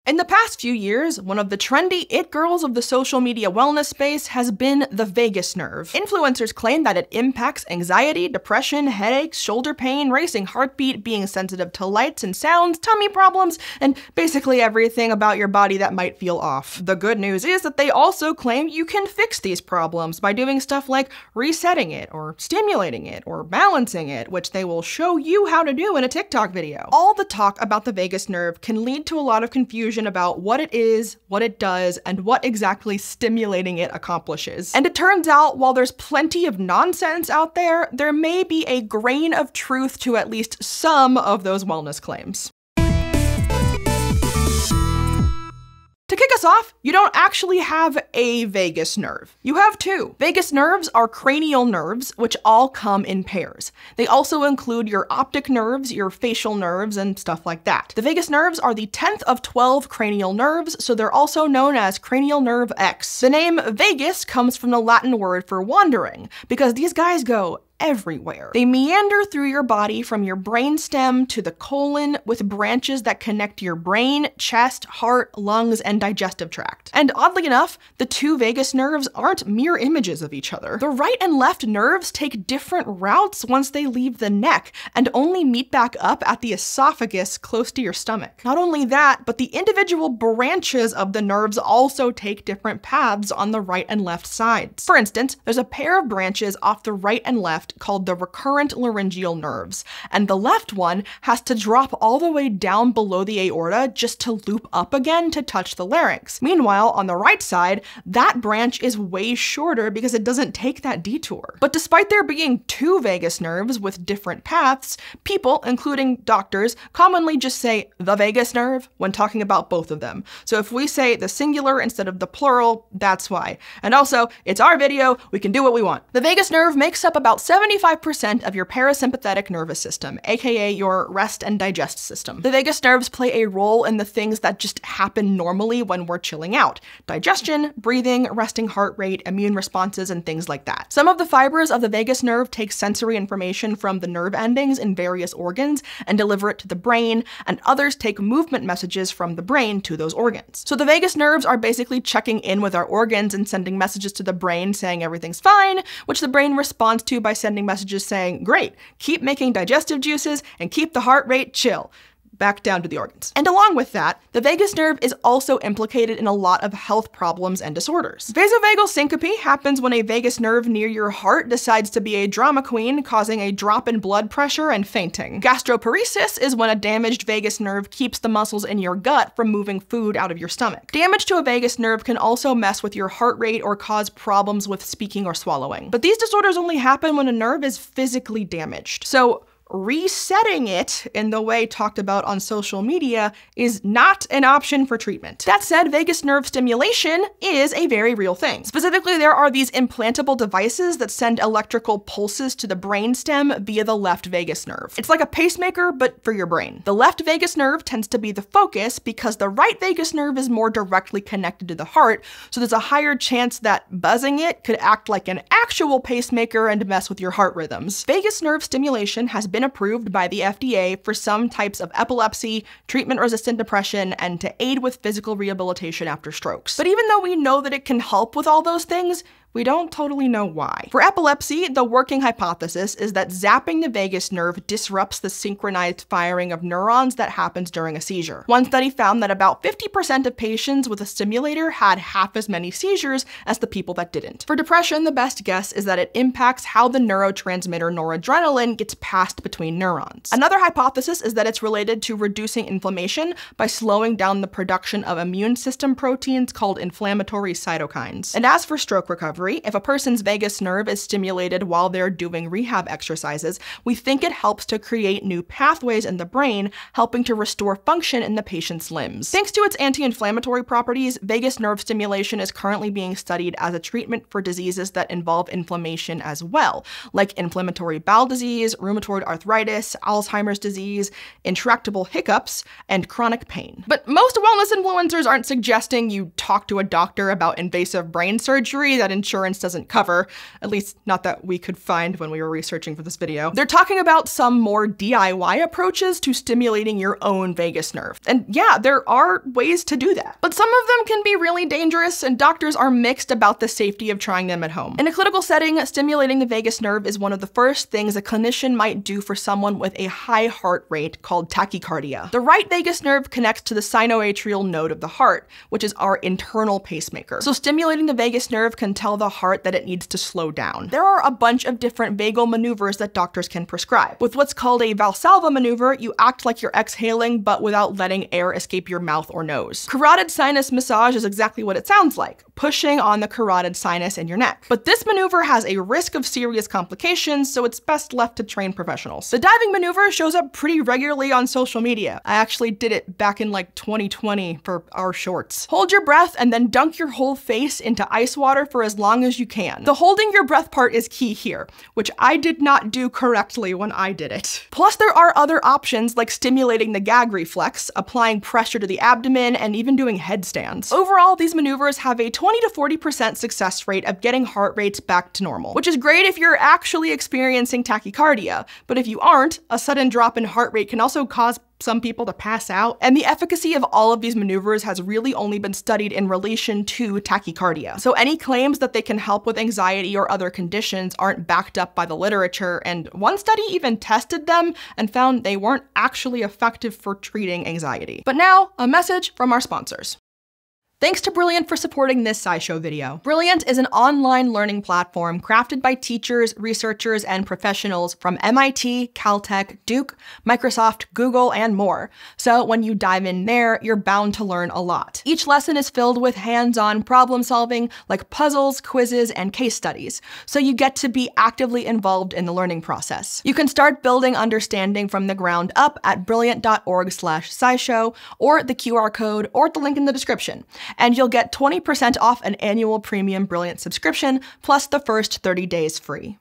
In the past few years, one of the trendy it girls of the social media wellness space has been the vagus nerve. Influencers claim that it impacts anxiety, depression, headaches, shoulder pain, racing heartbeat, being sensitive to lights and sounds, tummy problems, and basically everything about your body that might feel off. The good news is that they also claim you can fix these problems by doing stuff like resetting it, or stimulating it, or balancing it, which they will show you how to do in a TikTok video. All the talk about the vagus nerve can lead to a lot of confusion about what it is, what it does, and what exactly stimulating it accomplishes. And it turns out, while there's plenty of nonsense out there, there may be a grain of truth to at least some of those wellness claims. To kick us off, you don't actually have a vagus nerve. You have two. Vagus nerves are cranial nerves, which all come in pairs. They also include your optic nerves, your facial nerves, and stuff like that. The vagus nerves are the 10th of 12 cranial nerves, so they're also known as cranial nerve X. The name vagus comes from the Latin word for wandering, because these guys go everywhere. They meander through your body from your brainstem to the colon, with branches that connect your brain, chest, heart, lungs, and digestive tract. And oddly enough, the two vagus nerves aren't mirror images of each other. The right and left nerves take different routes once they leave the neck, and only meet back up at the esophagus close to your stomach. Not only that, but the individual branches of the nerves also take different paths on the right and left sides. For instance, there's a pair of branches off the right and left called the recurrent laryngeal nerves, and the left one has to drop all the way down below the aorta just to loop up again to touch the larynx. Meanwhile, on the right side, that branch is way shorter because it doesn't take that detour. But despite there being two vagus nerves with different paths, people, including doctors, commonly just say the vagus nerve when talking about both of them. So if we say the singular instead of the plural, that's why. And also, it's our video, we can do what we want. The vagus nerve makes up about 75% of your parasympathetic nervous system, aka your rest and digest system. The vagus nerves play a role in the things that just happen normally when we're chilling out: digestion, breathing, resting heart rate, immune responses, and things like that. Some of the fibers of the vagus nerve take sensory information from the nerve endings in various organs and deliver it to the brain, and others take movement messages from the brain to those organs. So the vagus nerves are basically checking in with our organs and sending messages to the brain saying everything's fine, which the brain responds to by sending messages saying, great, keep making digestive juices and keep the heart rate chill. Back down to the organs. And along with that, the vagus nerve is also implicated in a lot of health problems and disorders. Vasovagal syncope happens when a vagus nerve near your heart decides to be a drama queen, causing a drop in blood pressure and fainting. Gastroparesis is when a damaged vagus nerve keeps the muscles in your gut from moving food out of your stomach. Damage to a vagus nerve can also mess with your heart rate or cause problems with speaking or swallowing. But these disorders only happen when a nerve is physically damaged. So resetting it in the way talked about on social media is not an option for treatment. That said, vagus nerve stimulation is a very real thing. Specifically, there are these implantable devices that send electrical pulses to the brainstem via the left vagus nerve. It's like a pacemaker, but for your brain. The left vagus nerve tends to be the focus because the right vagus nerve is more directly connected to the heart, so there's a higher chance that buzzing it could act like an actual pacemaker and mess with your heart rhythms. Vagus nerve stimulation has been approved by the FDA for some types of epilepsy, treatment-resistant depression, and to aid with physical rehabilitation after strokes. But even though we know that it can help with all those things, we don't totally know why. For epilepsy, the working hypothesis is that zapping the vagus nerve disrupts the synchronized firing of neurons that happens during a seizure. One study found that about 50% of patients with a stimulator had half as many seizures as the people that didn't. For depression, the best guess is that it impacts how the neurotransmitter noradrenaline gets passed between neurons. Another hypothesis is that it's related to reducing inflammation by slowing down the production of immune system proteins called inflammatory cytokines. And as for stroke recovery, if a person's vagus nerve is stimulated while they're doing rehab exercises, we think it helps to create new pathways in the brain, helping to restore function in the patient's limbs. Thanks to its anti-inflammatory properties, vagus nerve stimulation is currently being studied as a treatment for diseases that involve inflammation as well, like inflammatory bowel disease, rheumatoid arthritis, Alzheimer's disease, intractable hiccups, and chronic pain. But most wellness influencers aren't suggesting you talk to a doctor about invasive brain surgery that insurance doesn't cover, at least not that we could find when we were researching for this video. They're talking about some more DIY approaches to stimulating your own vagus nerve. And yeah, there are ways to do that. But some of them can be really dangerous, and doctors are mixed about the safety of trying them at home. In a clinical setting, stimulating the vagus nerve is one of the first things a clinician might do for someone with a high heart rate called tachycardia. The right vagus nerve connects to the sinoatrial node of the heart, which is our internal pacemaker. So stimulating the vagus nerve can tell the heart that it needs to slow down. There are a bunch of different vagal maneuvers that doctors can prescribe. With what's called a Valsalva maneuver, you act like you're exhaling, but without letting air escape your mouth or nose. Carotid sinus massage is exactly what it sounds like, pushing on the carotid sinus in your neck. But this maneuver has a risk of serious complications, so it's best left to trained professionals. The diving maneuver shows up pretty regularly on social media. I actually did it back in like 2020 for our shorts. Hold your breath and then dunk your whole face into ice water for as long as you can. The holding your breath part is key here, which I did not do correctly when I did it. Plus, there are other options like stimulating the gag reflex, applying pressure to the abdomen, and even doing headstands. Overall, these maneuvers have a 20 to 40% success rate of getting heart rates back to normal, which is great if you're actually experiencing tachycardia. But if you aren't, a sudden drop in heart rate can also cause some people to pass out. And the efficacy of all of these maneuvers has really only been studied in relation to tachycardia. So any claims that they can help with anxiety or other conditions aren't backed up by the literature, and one study even tested them and found they weren't actually effective for treating anxiety. But now, a message from our sponsors. Thanks to Brilliant for supporting this SciShow video. Brilliant is an online learning platform crafted by teachers, researchers, and professionals from MIT, Caltech, Duke, Microsoft, Google, and more. So when you dive in there, you're bound to learn a lot. Each lesson is filled with hands-on problem solving, like puzzles, quizzes, and case studies. So you get to be actively involved in the learning process. You can start building understanding from the ground up at brilliant.org/SciShow, or the QR code, or the link in the description. And you'll get 20% off an annual premium Brilliant subscription, plus the first 30 days free.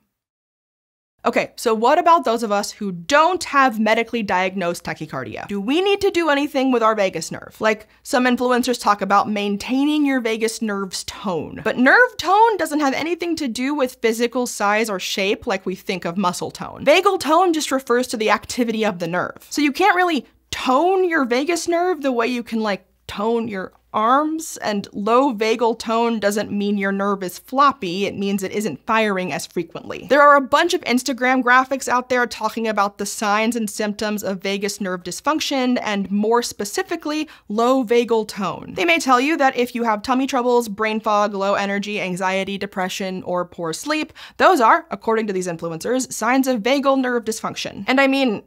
Okay, so what about those of us who don't have medically diagnosed tachycardia? Do we need to do anything with our vagus nerve? Like, some influencers talk about maintaining your vagus nerve's tone. But nerve tone doesn't have anything to do with physical size or shape like we think of muscle tone. Vagal tone just refers to the activity of the nerve. So you can't really tone your vagus nerve the way you can, like, tone your arms, and low vagal tone doesn't mean your nerve is floppy, it means it isn't firing as frequently. There are a bunch of Instagram graphics out there talking about the signs and symptoms of vagus nerve dysfunction, and more specifically, low vagal tone. They may tell you that if you have tummy troubles, brain fog, low energy, anxiety, depression, or poor sleep, those are, according to these influencers, signs of vagal nerve dysfunction. And I mean,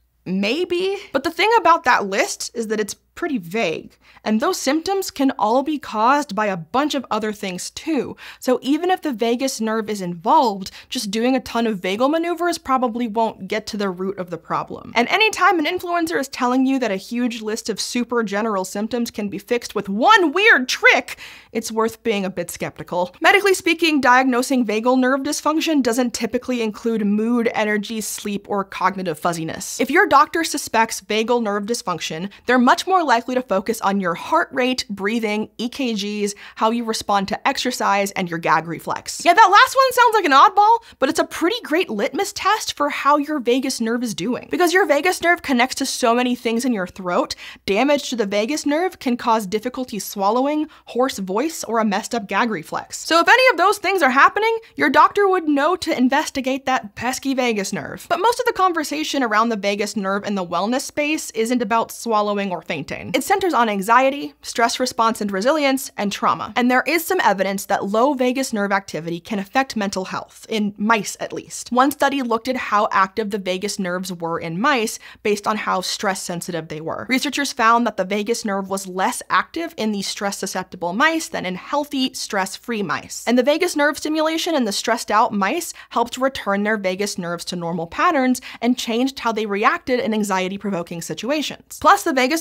maybe? But the thing about that list is that it's pretty vague, and those symptoms can all be caused by a bunch of other things too. So even if the vagus nerve is involved, just doing a ton of vagal maneuvers probably won't get to the root of the problem. And anytime an influencer is telling you that a huge list of super general symptoms can be fixed with one weird trick, it's worth being a bit skeptical. Medically speaking, diagnosing vagal nerve dysfunction doesn't typically include mood, energy, sleep, or cognitive fuzziness. If your doctor suspects vagal nerve dysfunction, they're much more likely to focus on your heart rate, breathing, EKGs, how you respond to exercise, and your gag reflex. Yeah, that last one sounds like an oddball, but it's a pretty great litmus test for how your vagus nerve is doing. Because your vagus nerve connects to so many things in your throat, damage to the vagus nerve can cause difficulty swallowing, hoarse voice, or a messed up gag reflex. So if any of those things are happening, your doctor would know to investigate that pesky vagus nerve. But most of the conversation around the vagus nerve in the wellness space isn't about swallowing or fainting. It centers on anxiety, stress response and resilience, and trauma. And there is some evidence that low vagus nerve activity can affect mental health, in mice at least. One study looked at how active the vagus nerves were in mice based on how stress sensitive they were. Researchers found that the vagus nerve was less active in the stress susceptible mice than in healthy, stress-free mice. And the vagus nerve stimulation in the stressed out mice helped return their vagus nerves to normal patterns and changed how they reacted in anxiety-provoking situations. Plus, the vagus nerve is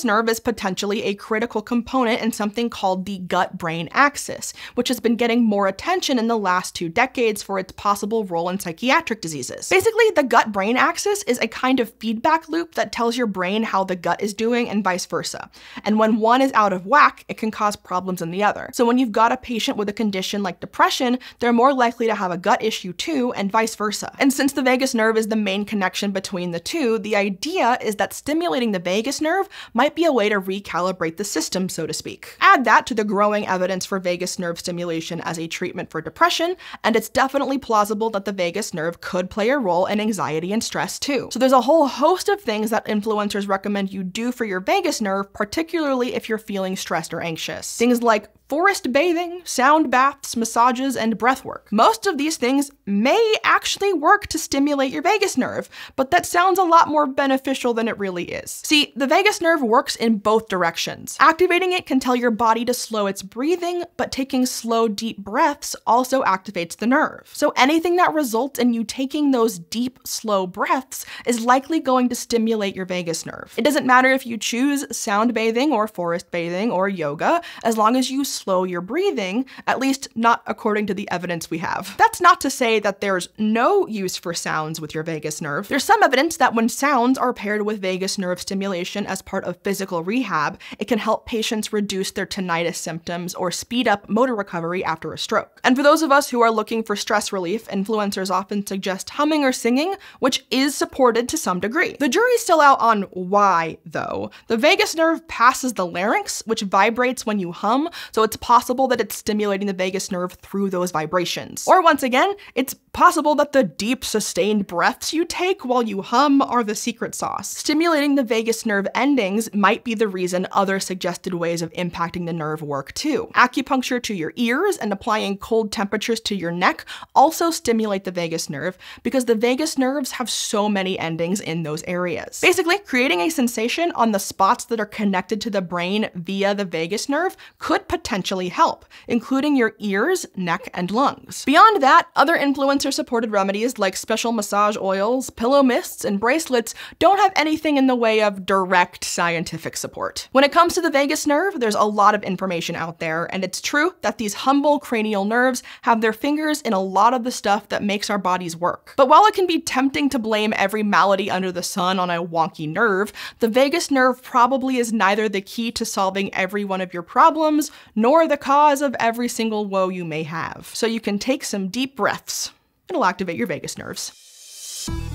potentially a critical component in something called the gut-brain axis, which has been getting more attention in the last 2 decades for its possible role in psychiatric diseases. Basically, the gut-brain axis is a kind of feedback loop that tells your brain how the gut is doing and vice versa. And when one is out of whack, it can cause problems in the other. So when you've got a patient with a condition like depression, they're more likely to have a gut issue too, and vice versa. And since the vagus nerve is the main connection between the two, the idea is that stimulating the vagus nerve might be a way to recalibrate the system, so to speak. Add that to the growing evidence for vagus nerve stimulation as a treatment for depression, and it's definitely plausible that the vagus nerve could play a role in anxiety and stress too. So there's a whole host of things that influencers recommend you do for your vagus nerve, particularly if you're feeling stressed or anxious. Things like forest bathing, sound baths, massages, and breath work. Most of these things may actually work to stimulate your vagus nerve, but that sounds a lot more beneficial than it really is. See, the vagus nerve works in both directions. Activating it can tell your body to slow its breathing, but taking slow, deep breaths also activates the nerve. So anything that results in you taking those deep, slow breaths is likely going to stimulate your vagus nerve. It doesn't matter if you choose sound bathing or forest bathing or yoga, as long as you slow your breathing, at least not according to the evidence we have. That's not to say that there's no use for sounds with your vagus nerve. There's some evidence that when sounds are paired with vagus nerve stimulation as part of physical rehab, it can help patients reduce their tinnitus symptoms or speed up motor recovery after a stroke. And for those of us who are looking for stress relief, influencers often suggest humming or singing, which is supported to some degree. The jury's still out on why, though. The vagus nerve passes the larynx, which vibrates when you hum, so it's possible that it's stimulating the vagus nerve through those vibrations. Or once again, it's possible that the deep, sustained breaths you take while you hum are the secret sauce. Stimulating the vagus nerve endings might be the reason other suggested ways of impacting the nerve work too. Acupuncture to your ears and applying cold temperatures to your neck also stimulate the vagus nerve because the vagus nerves have so many endings in those areas. Basically, creating a sensation on the spots that are connected to the brain via the vagus nerve could potentially help, including your ears, neck, and lungs. Beyond that, other influencer-supported remedies like special massage oils, pillow mists, and bracelets don't have anything in the way of direct scientific support. When it comes to the vagus nerve, there's a lot of information out there, and it's true that these humble cranial nerves have their fingers in a lot of the stuff that makes our bodies work. But while it can be tempting to blame every malady under the sun on a wonky nerve, the vagus nerve probably is neither the key to solving every one of your problems, nor the cause of every single woe you may have. So you can take some deep breaths. It'll activate your vagus nerves.